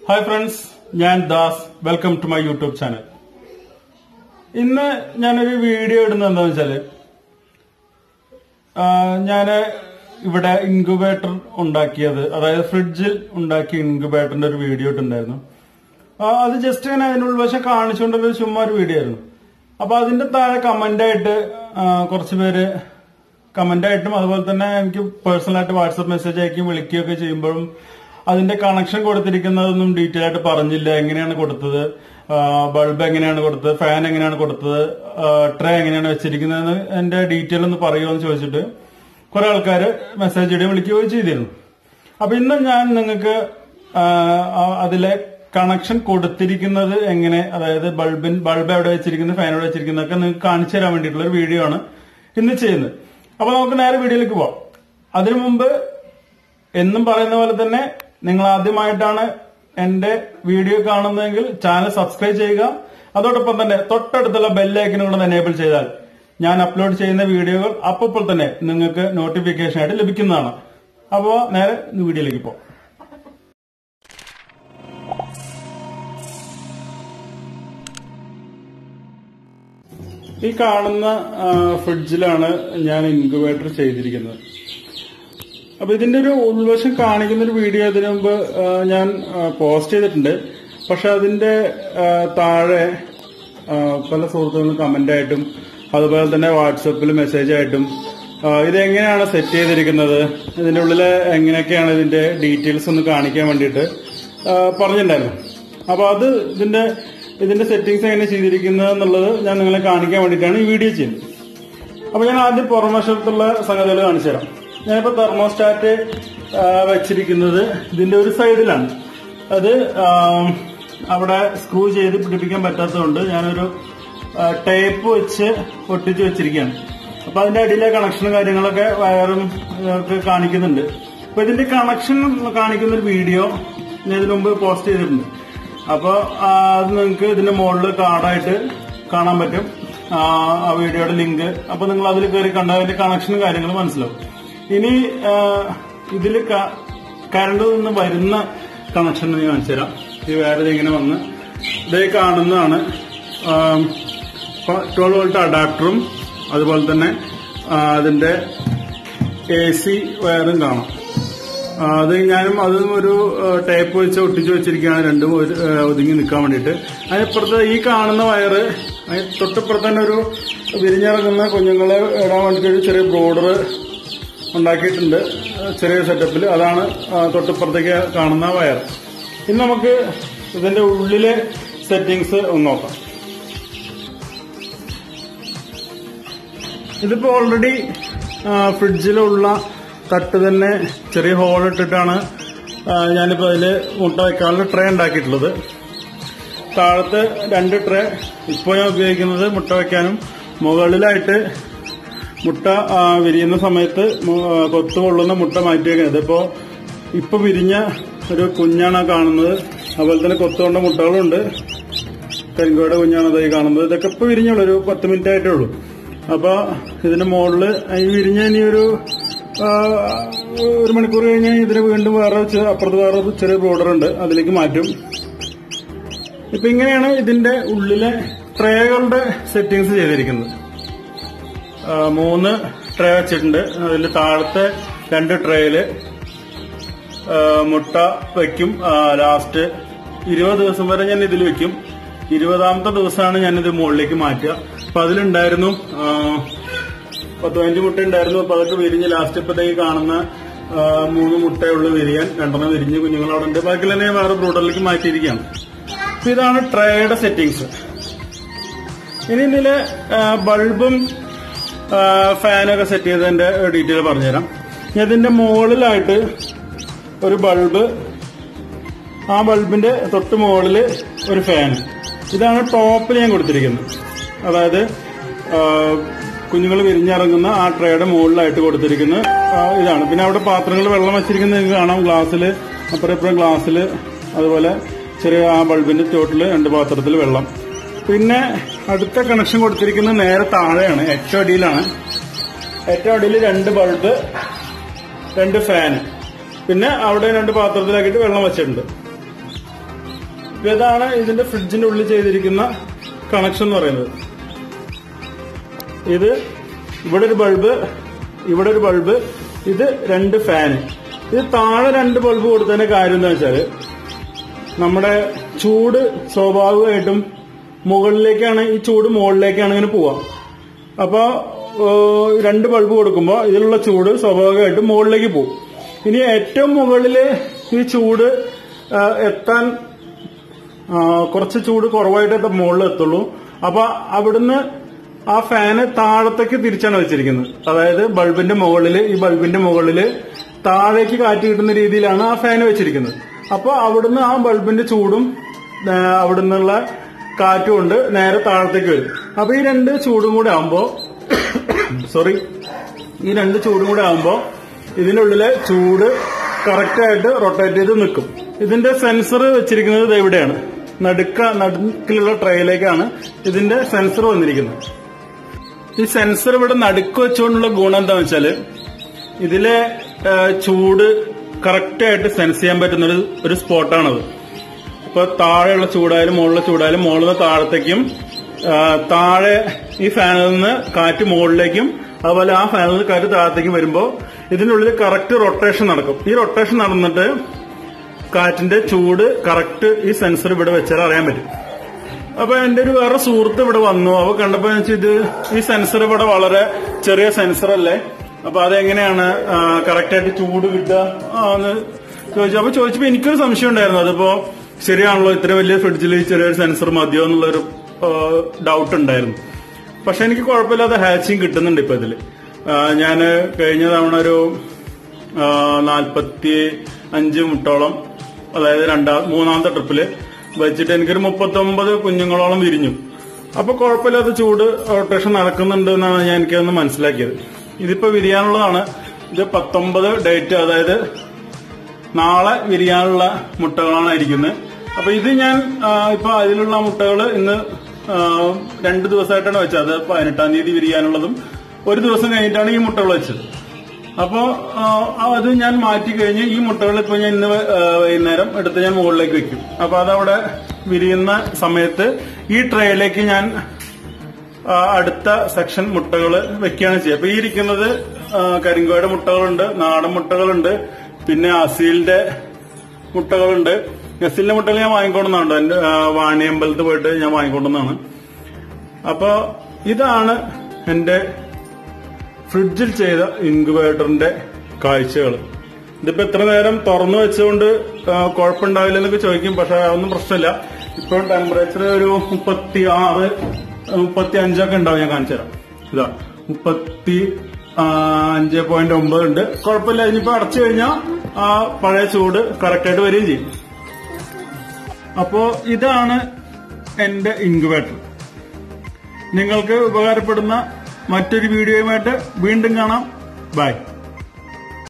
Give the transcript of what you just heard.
Hi friends, ഞാൻ Das. Welcome to my YouTube channel. ഇന്ന് ഞാനൊരു വീഡിയോ ഇടുന്നത് എന്താണെന്ന് വെച്ചാല്, ഞാന് ഇവിടെ ഇൻക്യുബേറ്റർ ഉണ്ടാക്കിയത്, അതായത് ഫ്രിഡ്ജിൽ ഉണ്ടാക്കിയ ഇൻക്യുബേറ്ററിന്റെ ഒരു വീഡിയോ ഇട്ടുണ്ടായിരുന്നു. അത് ജസ്റ്റ് ഇങ്ങനെ അതിന്റെ ഉൾവശം കാണിച്ചുകൊണ്ടൊരു ചുമ്മാ ഒരു വീഡിയോ ആയിരുന്നു. അപ്പൊ അതിന്റെ താഴെ കമന്റായിട്ട് കുറച്ച് പേര് കമന്റായിട്ടും അതുപോലെ തന്നെ എനിക്ക് പേഴ്സണലായിട്ട് വാട്സപ്പ് മെസ്സേജ് അയക്കുകയും വിളിക്കുകയൊക്കെ ചെയ്യുമ്പോഴും അതിന്റെ കണക്ഷൻ കൊടുത്തിരിക്കുന്നതൊന്നും ഡീറ്റെയിൽ ആയിട്ട് പറഞ്ഞില്ല. എങ്ങനെയാണ് കൊടുത്തത്, ബൾബ് എങ്ങനെയാണ് കൊടുത്തത്, ഫാൻ എങ്ങനെയാണ് കൊടുത്തത്, ട്രേ എങ്ങനെയാണ് വെച്ചിരിക്കുന്നതെന്ന് എന്റെ ഡീറ്റെയിൽ ഒന്ന് പറയുമോ എന്ന് ചോദിച്ചിട്ട് കുറെ ആൾക്കാര് മെസ്സേജ് ഇടുകയും വിളിക്കുകയോ ചെയ്തിരുന്നു. അപ്പൊ ഇന്ന് ഞാൻ നിങ്ങൾക്ക് അതിലെ കണക്ഷൻ കൊടുത്തിരിക്കുന്നത് എങ്ങനെ, അതായത് ബൾബ് എവിടെ വെച്ചിരിക്കുന്നത്, ഫാൻ എവിടെ വെച്ചിരിക്കുന്നതൊക്കെ നിങ്ങൾക്ക് കാണിച്ചു തരാൻ വേണ്ടിയിട്ടുള്ള ഒരു വീഡിയോ ആണ് ഇന്ന് ചെയ്യുന്നത്. അപ്പൊ നമുക്ക് നേരെ വീഡിയോയിലേക്ക് പോവാം. അതിനു മുമ്പ് എന്നും പറയുന്ന പോലെ തന്നെ നിങ്ങൾ ആദ്യമായിട്ടാണ് എന്റെ വീഡിയോ കാണുന്നതെങ്കിൽ ചാനൽ സബ്സ്ക്രൈബ് ചെയ്യുക. അതോടൊപ്പം തന്നെ തൊട്ടടുത്തുള്ള ബെല്ലൈക്കനും കൂടെ എനേബിൾ ചെയ്താൽ ഞാൻ അപ്ലോഡ് ചെയ്യുന്ന വീഡിയോകൾ അപ്പോൾ തന്നെ നിങ്ങൾക്ക് നോട്ടിഫിക്കേഷൻ ആയിട്ട് ലഭിക്കുന്നതാണ്. അപ്പോൾ നേരെ വീഡിയോയിലേക്ക് പോകാം. ഈ കാണുന്ന ഫ്രിഡ്ജിലാണ് ഞാൻ ഇൻക്യുബേറ്റർ ചെയ്തിരിക്കുന്നത്. അപ്പൊ ഇതിന്റെ ഒരു ഉൾവശം കാണിക്കുന്ന ഒരു വീഡിയോ ഇതിനു മുമ്പ് ഞാൻ പോസ്റ്റ് ചെയ്തിട്ടുണ്ട്. പക്ഷെ അതിന്റെ താഴെ പല സുഹൃത്തുക്കളും കമന്റ് ആയിട്ടും അതുപോലെ തന്നെ വാട്സപ്പിൽ മെസ്സേജ് ആയിട്ടും ഇതെങ്ങനെയാണ് സെറ്റ് ചെയ്തിരിക്കുന്നത്, ഇതിന്റെ ഉള്ളില് എങ്ങനെയൊക്കെയാണ് ഇതിന്റെ ഡീറ്റെയിൽസ് ഒന്ന് കാണിക്കാൻ വേണ്ടിയിട്ട് പറഞ്ഞിട്ടുണ്ടായിരുന്നു. അപ്പൊ അത് ഇതിന്റെ സെറ്റിംഗ്സ് എങ്ങനെ ചെയ്തിരിക്കുന്നത് എന്നുള്ളത് ഞാൻ നിങ്ങളെ കാണിക്കാൻ വേണ്ടിയിട്ടാണ് ഈ വീഡിയോ ചെയ്യുന്നത്. അപ്പൊ ഞാൻ ആദ്യം പുറംവശത്തുള്ള സംഗതികൾ കാണിച്ചു തരാം. ഞാനിപ്പോ തെർമോസ്റ്റാറ്റ് വെച്ചിരിക്കുന്നത് ഇതിന്റെ ഒരു സൈഡിലാണ്. അത് അവിടെ സ്ക്രൂ ചെയ്ത് പിടിപ്പിക്കാൻ പറ്റാത്തതുകൊണ്ട് ഞാനൊരു ടേപ്പ് വെച്ച് ഒട്ടിച്ച് വെച്ചിരിക്കുകയാണ്. അപ്പൊ അതിന്റെ അടിയിലെ കണക്ഷനും കാര്യങ്ങളൊക്കെ വയറും ഒക്കെ കാണിക്കുന്നുണ്ട്. അപ്പൊ ഇതിന്റെ കണക്ഷൻ കാണിക്കുന്ന ഒരു വീഡിയോ ഞാൻ ഇതിനു മുമ്പ് പോസ്റ്റ് ചെയ്തിട്ടുണ്ട്. അപ്പൊ അത് നിങ്ങൾക്ക് ഇതിന്റെ മുകളിൽ കാർഡായിട്ട് കാണാൻ പറ്റും, ആ വീഡിയോയുടെ ലിങ്ക്. അപ്പൊ നിങ്ങൾ അതിൽ കയറി കണ്ടാൽ അതിന്റെ കണക്ഷനും കാര്യങ്ങളും മനസ്സിലാവും. ഇനി ഇതിൽ കറണ്ട് നിന്ന് വരുന്ന കണക്ഷൻ ഞാൻ കാണിച്ചു തരാം. ഈ വയർ ഇങ്ങനെ വന്ന് ഇതേ കാണുന്നതാണ് 12 വോൾട്ട് അഡാപ്റ്ററും അതുപോലെ തന്നെ അതിന്റെ AC വയറും കാണാം. അതും ഒരു ടേപ്പ് വെച്ച് ഒട്ടിച്ച് വെച്ചിരിക്കുകയാണ്, രണ്ടും ഒതുങ്ങി നിൽക്കാൻ വേണ്ടിയിട്ട്. അതിനിപ്പുറത്ത് ഈ കാണുന്ന വയറ്, തൊട്ടിപ്പുറത്ത് തന്നെ ഒരു വിരിഞ്ഞിറങ്ങുന്ന കുഞ്ഞുങ്ങളെ ഇടാൻ വേണ്ടിയിട്ട് ഒരു ചെറിയ ബോർഡർ ഉണ്ടാക്കിയിട്ടുണ്ട്, ചെറിയ സെറ്റപ്പിൽ. അതാണ് തൊട്ടിപ്പുറത്തേക്ക് കാണുന്ന വയർ. ഇനി നമുക്ക് ഇതിന്റെ ഉള്ളിലെ സെറ്റിംഗ്സ് ഒന്ന് നോക്കാം. ഇതിപ്പോ ഓൾറെഡി ഫ്രിഡ്ജിലുള്ള തട്ട് തന്നെ ചെറിയ ഹോൾ ഇട്ടിട്ടാണ് ഞാനിപ്പോ അതില് മുട്ട വെക്കാനുള്ള ട്രേ ഉണ്ടാക്കിയിട്ടുള്ളത്. താഴത്ത് 2 ട്രേ ഇപ്പോൾ ഞാൻ ഉപയോഗിക്കുന്നത് മുട്ട വെക്കാനും, മുകളിലായിട്ട് മുട്ട വിരിയുന്ന സമയത്ത് കൊത്തുകൊള്ളുന്ന മുട്ട മാറ്റി വെക്കുന്നത്. ഇപ്പൊ വിരിഞ്ഞ ഒരു കുഞ്ഞാണ് കാണുന്നത്. അതുപോലെ തന്നെ കൊത്തുകൊണ്ട മുട്ടകളുണ്ട്. കരിങ്കോയുടെ കുഞ്ഞാണ് അതായി കാണുന്നത്. ഇതൊക്കെ ഇപ്പൊ വിരിഞ്ഞുള്ളൂ, ഒരു 10 മിനിറ്റ് ആയിട്ടേ ഉള്ളൂ. അപ്പൊ ഇതിന്റെ മുകളില് ഈ വിരിഞ്ഞ ഇനി ഒരു മണിക്കൂർ കഴിഞ്ഞാൽ ഇതിന് വീണ്ടും വേറെ അപ്പുറത്ത് വേറെ ചെറിയ ബോർഡർ ഉണ്ട്, അതിലേക്ക് മാറ്റും. ഇപ്പൊ ഇങ്ങനെയാണ് ഇതിന്റെ ഉള്ളിലെ ട്രേകളുടെ സെറ്റിംഗ്സ് ചെയ്തിരിക്കുന്നത്. 3 ട്രേ വെച്ചിട്ടുണ്ട്. അതിൽ താഴത്തെ 2 ട്രേയില് മുട്ട വെക്കും. ലാസ്റ്റ് 20 ദിവസം വരെ ഞാൻ ഇതിൽ വെക്കും. 20ാമത്തെ ദിവസമാണ് ഞാനിത് മുകളിലേക്ക് മാറ്റുക. അപ്പൊ അതിലുണ്ടായിരുന്നു 10-15 മുട്ട ഉണ്ടായിരുന്നു. അപ്പൊ അതൊക്കെ വിരിഞ്ഞ് ലാസ്റ്റ് ഇപ്പത്തേക്ക് കാണുന്ന 3 മുട്ടയുള്ളൂ വിരിയാൻ. 2 വിരിഞ്ഞ് കുഞ്ഞുങ്ങളവിടെ ഉണ്ട്. ബാക്കിയെല്ലാം ഞാൻ വേറെ ബ്രൂഡറിലേക്ക് മാറ്റിയിരിക്കുകയാണ്. അപ്പൊ ഇതാണ് ട്രേയുടെ സെറ്റിംഗ്സ്. ഇനി ഇതിലെ ബൾബും ഫാനൊക്കെ സെറ്റ് ചെയ്തതിന്റെ ഡീറ്റെയിൽ പറഞ്ഞുതരാം. ഇതിന്റെ മുകളിലായിട്ട് ഒരു ബൾബ്, ആ ബൾബിന്റെ തൊട്ട് മുകളിൽ ഒരു ഫാൻ. ഇതാണ് ടോപ്പിൽ ഞാൻ കൊടുത്തിരിക്കുന്നത്. അതായത് കുഞ്ഞുങ്ങൾ വിരിഞ്ഞിറങ്ങുന്ന ആ ട്രേയുടെ മുകളിലായിട്ട് കൊടുത്തിരിക്കുന്ന ഇതാണ്. പിന്നെ അവിടെ പാത്രങ്ങൾ വെള്ളം വെച്ചിരിക്കുന്നത് നിങ്ങൾക്ക് കാണാം. ഗ്ലാസ്സില് അപ്പുറം ഗ്ലാസ്സില്, അതുപോലെ ചെറിയ ആ ബൾബിന്റെ ചോട്ടില് 2 പാത്രത്തിൽ വെള്ളം. പിന്നെ അടുത്ത കണക്ഷൻ കൊടുത്തിരിക്കുന്നത് നേരെ താഴെയാണ്, ഏറ്റവും അടിയിലാണ്. ഏറ്റവും അടിയിൽ 2 ബൾബ്, 2 ഫാൻ, പിന്നെ അവിടെ 2 പാത്രത്തിലാക്കിയിട്ട് വെള്ളം വെച്ചിട്ടുണ്ട്. ഇതാണ് ഇതിന്റെ ഫ്രിഡ്ജിന്റെ ഉള്ളിൽ ചെയ്തിരിക്കുന്ന കണക്ഷൻ എന്ന് പറയുന്നത്. ഇത് ഇവിടെ ഒരു ബൾബ്, ഇവിടെ ഒരു ബൾബ്, ഇത് 2 ഫാന്. ഇത് താഴെ 2 ബൾബ് കൊടുത്തതിന്റെ കാര്യം എന്താ വെച്ചാല് നമ്മുടെ ചൂട് സ്വാഭാവികമായിട്ടും മുകളിലേക്കാണ്, ഈ ചൂട് മുകളിലേക്കാണ് ഇങ്ങനെ പോവാ. അപ്പൊ 2 ബൾബ് കൊടുക്കുമ്പോൾ ഇതിലുള്ള ചൂട് സ്വാഭാവികമായിട്ടും മുകളിലേക്ക് പോകും. ഇനി ഏറ്റവും മുകളില് ഈ ചൂട് എത്താൻ കുറച്ച് ചൂട് കുറവായിട്ട് മുകളിൽ എത്തുള്ളൂ. അപ്പൊ അവിടുന്ന് ആ ഫാന് താഴത്തേക്ക് തിരിച്ചാണ് വെച്ചിരിക്കുന്നത്. അതായത് ബൾബിന്റെ മുകളില്, ഈ ബൾബിന്റെ മുകളില് താഴേക്ക് കാറ്റ് കിട്ടുന്ന രീതിയിലാണ് ആ ഫാന് വെച്ചിരിക്കുന്നത്. അപ്പൊ അവിടുന്ന് ആ ബൾബിന്റെ ചൂടും അവിടുന്നുള്ള കാറ്റും കൊണ്ട് നേരെ താഴത്തേക്ക് വരും. അപ്പൊ ഈ 2 ചൂടും കൂടെ ആവുമ്പോ ഈ 2 ചൂടും കൂടെ ആവുമ്പോ ഇതിന്റെ ഉള്ളിലെ ചൂട് കറക്റ്റായിട്ട് റൊട്ടേറ്റ് ചെയ്ത് നിൽക്കും. ഇതിന്റെ സെൻസർ വെച്ചിരിക്കുന്നത് ഇവിടെയാണ്, നടുക്കിലുള്ള ട്രേയിലേക്കാണ് ഇതിന്റെ സെൻസർ വന്നിരിക്കുന്നത്. ഈ സെൻസർ ഇവിടെ നടുക്ക് വെച്ചുകൊണ്ടുള്ള ഗുണം എന്താണെന്ന് വെച്ചാല് ഇതിലെ ചൂട് കറക്റ്റായിട്ട് സെൻസ് ചെയ്യാൻ പറ്റുന്ന ഒരു സ്പോട്ടാണത്. ഇപ്പൊ താഴെയുള്ള ചൂടായാലും മുകളിലെ ചൂടായാലും മുകളിൽ നിന്ന് താഴത്തേക്കും, താഴെ ഈ ഫാനിൽ നിന്ന് കാറ്റ് മുകളിലേക്കും അതുപോലെ ആ ഫാനിൽ നിന്ന് കാറ്റ് താഴത്തേക്കും വരുമ്പോ ഇതിനുള്ളിൽ കറക്റ്റ് റൊട്ടേഷൻ നടക്കും. ഈ റൊട്ടേഷൻ നടന്നിട്ട് കാറ്റിന്റെ ചൂട് കറക്റ്റ് ഈ സെൻസർ ഇവിടെ വെച്ചാൽ അറിയാൻ പറ്റും. അപ്പൊ എന്റെ ഒരു വേറെ സുഹൃത്ത് ഇവിടെ വന്നു. അപ്പൊ കണ്ടപ്പോ ഇത് ഈ സെൻസർ ഇവിടെ വളരെ ചെറിയ സെൻസർ അല്ലേ, അപ്പൊ അതെങ്ങനെയാണ് കറക്റ്റായിട്ട് ചൂട് കിട്ടുക എന്ന് ചോദിച്ചു. അപ്പൊ ചോദിച്ചപ്പോ എനിക്കൊരു സംശയം ഉണ്ടായിരുന്നു, അതിപ്പോ ശരിയാണല്ലോ, ഇത്ര വലിയ ഫ്രിഡ്ജിൽ ചെറിയൊരു സെൻസർ മതിയോ എന്നുള്ളൊരു ഡൗട്ട് ഉണ്ടായിരുന്നു. പക്ഷെ എനിക്ക് കുഴപ്പമില്ലാതെ ഹാച്ചിങ് കിട്ടുന്നുണ്ട് ഇപ്പൊ ഇതില്. ഞാന് കഴിഞ്ഞ തവണ ഒരു 45 മുട്ടോളം, അതായത് മൂന്നാമത്തെ ട്രിപ്പില് വെച്ചിട്ട് എനിക്കൊരു 39 കുഞ്ഞുങ്ങളോളം വിരിഞ്ഞു. അപ്പൊ കുഴപ്പമില്ലാത്ത ചൂട് റൊട്ടേഷൻ നടക്കുന്നുണ്ട് എന്നാണ് ഞാൻ എനിക്കൊന്ന് മനസ്സിലാക്കിയത്. ഇതിപ്പോ വിരിയാനുള്ളതാണ്. ഇത് 19 ഡേറ്റ്, അതായത് നാളെ വിരിയാനുള്ള മുട്ടകളാണ് ഇരിക്കുന്നത്. അപ്പൊ ഇത് ഞാൻ ഇപ്പൊ അതിലുള്ള മുട്ടകള് ഇന്ന് 2 ദിവസമായിട്ടാണ് വെച്ചത്. അത് 18-ാം തീയതി വിരിയാനുള്ളതും 1 ദിവസം കഴിഞ്ഞിട്ടാണ് ഈ മുട്ടകൾ വെച്ചത്. അപ്പോ അത് ഞാൻ മാറ്റി കഴിഞ്ഞ് ഈ മുട്ടകൾ ഇപ്പൊ ഞാൻ ഇന്ന് വൈകുന്നേരം എടുത്ത് ഞാൻ മുകളിലേക്ക് വെക്കും. അപ്പൊ അതവിടെ വിരിയുന്ന സമയത്ത് ഈ ട്രേയിലേക്ക് ഞാൻ അടുത്ത സെക്ഷൻ മുട്ടകൾ വെക്കുകയാണ് ചെയ്യുക. അപ്പൊ ഈ ഇരിക്കുന്നത് കരിങ്കോയുടെ മുട്ടകളുണ്ട്, നാടൻ മുട്ടകളുണ്ട്, പിന്നെ അസീലിന്റെ മുട്ടകളുണ്ട്. അസീലിന്റെ മുട്ടകൾ ഞാൻ വാങ്ങിക്കൊണ്ടുവന്നുണ്ട്, എന്റെ വാണിയമ്പലത്ത് പോയിട്ട് ഞാൻ വാങ്ങിക്കൊണ്ടുവന്നാണ്. അപ്പൊ ഇതാണ് എന്റെ ഫ്രിഡ്ജിൽ ചെയ്ത ഇൻക്യുബേറ്ററിന്റെ കാഴ്ചകൾ. ഇതിപ്പോ എത്ര നേരം തുറന്നു വെച്ചുകൊണ്ട് കുഴപ്പമുണ്ടാവില്ല എന്നൊക്കെ ചോദിക്കും, പക്ഷെ അതൊന്നും പ്രശ്നമില്ല. ഇപ്പോൾ ടെമ്പറേച്ചർ ഒരു 36, 35 ഒക്കെ ഉണ്ടാവും. ഞാൻ കാണിച്ചു തരാം. ഇതാ 35.9 ഉണ്ട്. കുഴപ്പമില്ല. ഇനിയിപ്പോ അടച്ചു കഴിഞ്ഞാൽ ആ പഴയ ചൂട് കറക്റ്റായിട്ട് വരികയും ചെയ്യും. അപ്പോ ഇതാണ് എന്റെ ഇൻക്യുബേറ്റർ. നിങ്ങൾക്ക് ഉപകാരപ്പെടുന്ന മറ്റൊരു വീഡിയോയുമായിട്ട് വീണ്ടും കാണാം. ബൈ.